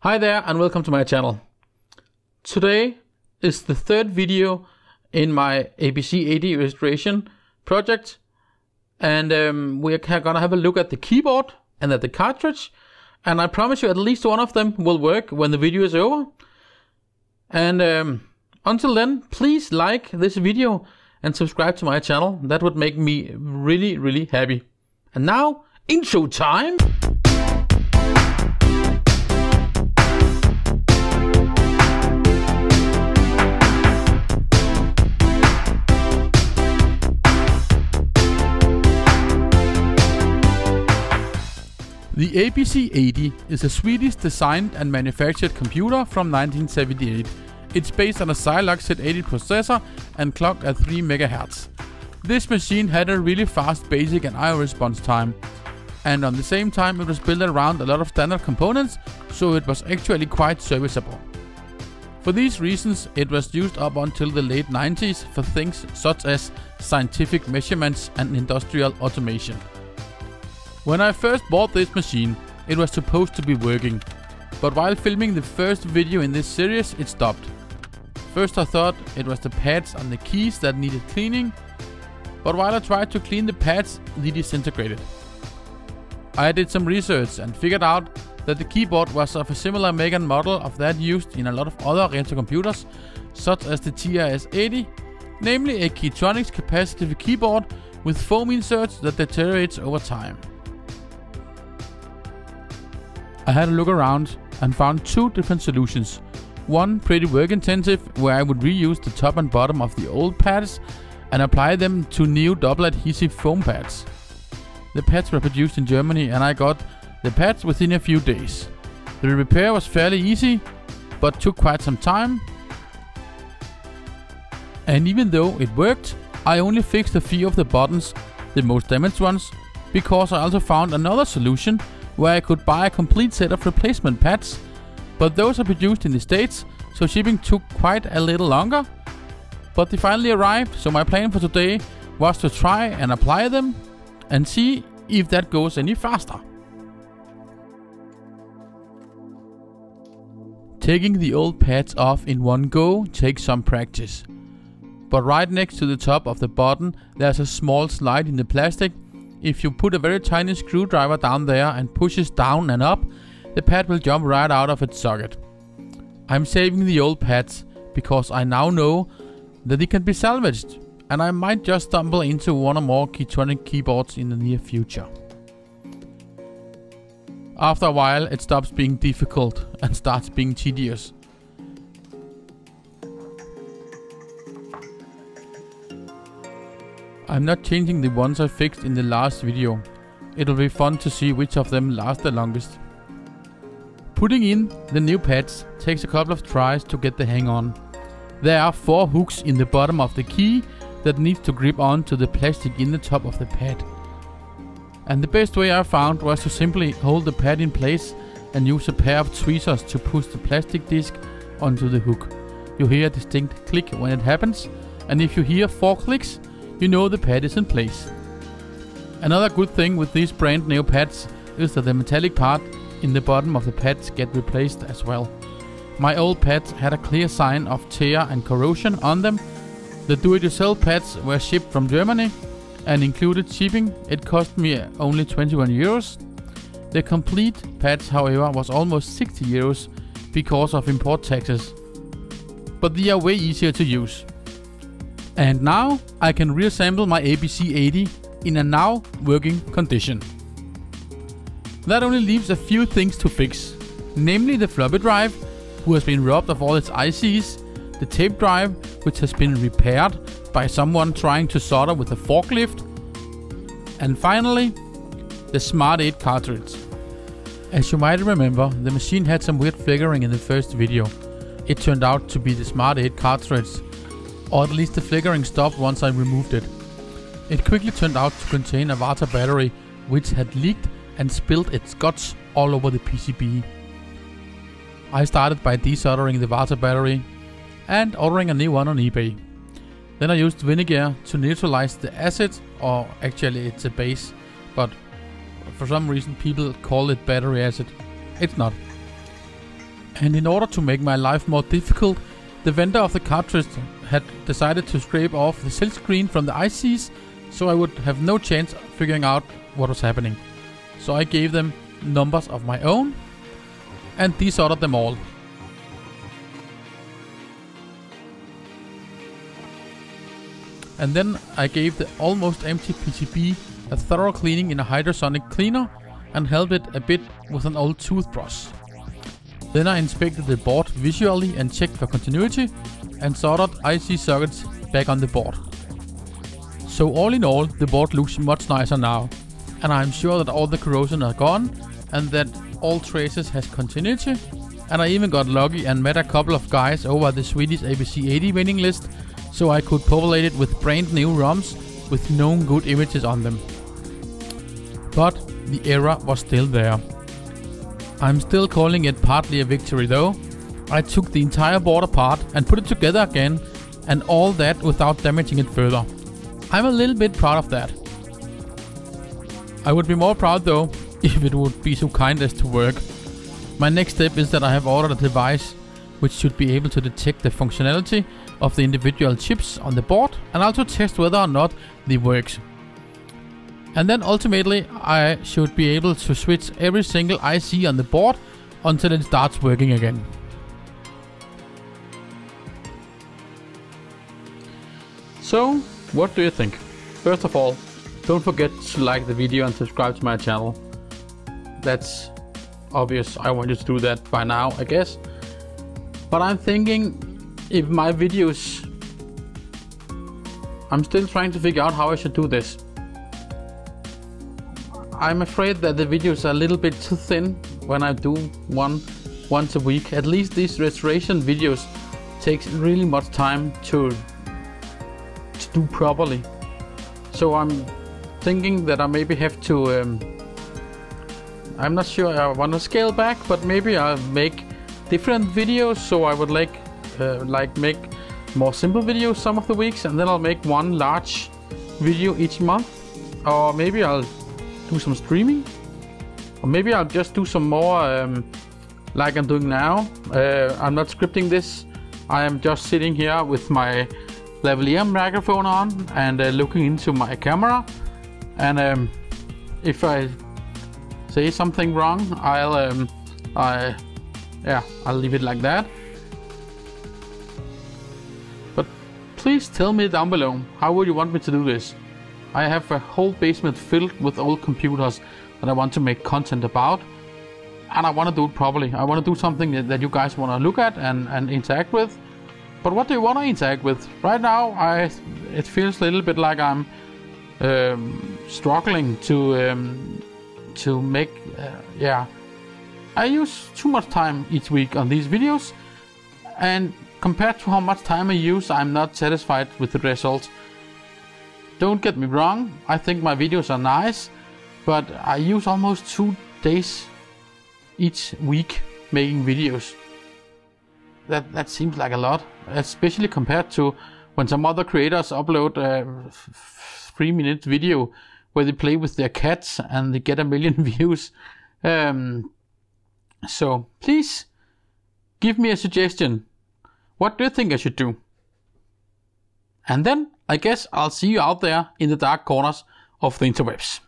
Hi there and welcome to my channel. Today is the third video in my ABC 80 restoration project, and we're gonna have a look at the keyboard and at the cartridge, and I promise you at least one of them will work when the video is over. And until then, please like this video and subscribe to my channel. That would make me really happy. And now, intro time! The ABC 80 is a Swedish designed and manufactured computer from 1978. It's based on a Luxor ABC processor and clocked at 3 MHz. This machine had a really fast basic and IO response time, and on the same time it was built around a lot of standard components, so it was actually quite serviceable. For these reasons it was used up until the late 90s for things such as scientific measurements and industrial automation. When I first bought this machine, it was supposed to be working, but while filming the first video in this series, it stopped. First I thought it was the pads on the keys that needed cleaning, but while I tried to clean the pads, they disintegrated. I did some research and figured out that the keyboard was of a similar make and model of that used in a lot of other retro computers, such as the TRS-80, namely a keytronics capacitive keyboard with foam inserts that deteriorates over time. I had a look around and found two different solutions. One pretty work intensive, where I would reuse the top and bottom of the old pads and apply them to new double adhesive foam pads. The pads were produced in Germany and I got the pads within a few days. The repair was fairly easy, but took quite some time. And even though it worked, I only fixed a few of the buttons, the most damaged ones, because I also found another solution where I could buy a complete set of replacement pads, but those are produced in the States, so shipping took quite a little longer. But they finally arrived, so my plan for today was to try and apply them and see if that goes any faster. Taking the old pads off in one go takes some practice, but right next to the top of the button there's a small slide in the plastic. If you put a very tiny screwdriver down there and pushes down and up, the pad will jump right out of its socket. I'm saving the old pads because I now know that they can be salvaged, and I might just stumble into one or more keytronic keyboards in the near future. After a while it stops being difficult and starts being tedious. I'm not changing the ones I fixed in the last video. It'll be fun to see which of them last the longest. Putting in the new pads takes a couple of tries to get the hang on. There are 4 hooks in the bottom of the key that needs to grip onto the plastic in the top of the pad. And the best way I found was to simply hold the pad in place and use a pair of tweezers to push the plastic disc onto the hook. You hear a distinct click when it happens, and if you hear 4 clicks, you know the pad is in place. Another good thing with these brand new pads is that the metallic part in the bottom of the pads get replaced as well. My old pads had a clear sign of tear and corrosion on them. The do-it-yourself pads were shipped from Germany and included shipping. It cost me only 21 euros. The complete pads, however, was almost 60 euros because of import taxes. But they are way easier to use. And now I can reassemble my ABC 80 in a now working condition. That only leaves a few things to fix, namely the floppy drive, who has been robbed of all its ICs, the tape drive, which has been repaired by someone trying to solder with a forklift, and finally the Smartaid cartridge. As you might remember, the machine had some weird flickering in the first video. It turned out to be the Smartaid cartridge, or at least the flickering stopped once I removed it. It quickly turned out to contain a water battery which had leaked and spilled its guts all over the PCB. I started by desoldering the water battery and ordering a new one on eBay. Then I used vinegar to neutralize the acid, or actually it's a base, but for some reason people call it battery acid. It's not. And in order to make my life more difficult, the vendor of the cartridge had decided to scrape off the silk screen from the ICs, so I would have no chance of figuring out what was happening. So I gave them numbers of my own and desoldered them all. And then I gave the almost empty PCB a thorough cleaning in a hydrosonic cleaner and held it a bit with an old toothbrush. Then I inspected the board visually and checked for continuity and soldered IC sockets back on the board. So all in all, the board looks much nicer now, and I'm sure that all the corrosion are gone and that all traces has continuity. And I even got lucky and met a couple of guys over at the Swedish ABC 80 waiting list, so I could populate it with brand new ROMs with known good images on them. But the error was still there. I'm still calling it partly a victory though. I took the entire board apart and put it together again, and all that without damaging it further. I'm a little bit proud of that. I would be more proud though if it would be so kind as to work. My next step is that I have ordered a device which should be able to detect the functionality of the individual chips on the board and also test whether or not they work. And then ultimately I should be able to switch every single IC on the board until it starts working again. So, what do you think? First of all, don't forget to like the video and subscribe to my channel. That's obvious, I want you to do that by now, I guess. But I'm thinking, if my videos... I'm still trying to figure out how I should do this. I'm afraid that the videos are a little bit too thin when I do one once a week. At least these restoration videos takes really much time to do properly. So I'm thinking that I maybe have to... I'm not sure I want to scale back, but maybe I'll make different videos. So I would like make more simple videos some of the weeks, and then I'll make one large video each month. Or maybe I'll do some streaming, or maybe I'll just do some more like I'm doing now. I'm not scripting this. I am just sitting here with my lavalier microphone on and looking into my camera, and if I say something wrong, I'll leave it like that. But please tell me down below, how would you want me to do this? I have a whole basement filled with old computers that I want to make content about, and I want to do it properly. I want to do something that you guys want to look at and interact with. But what do you want to interact with? Right now, it feels a little bit like I'm struggling to make. I use too much time each week on these videos, and compared to how much time I use, I'm not satisfied with the results. Don't get me wrong, I think my videos are nice, but I use almost 2 days each week making videos. That seems like a lot, especially compared to when some other creators upload a 3-minute video where they play with their cats and they get 1 million views. So please give me a suggestion. What do you think I should do? And then I guess I'll see you out there in the dark corners of the interwebs.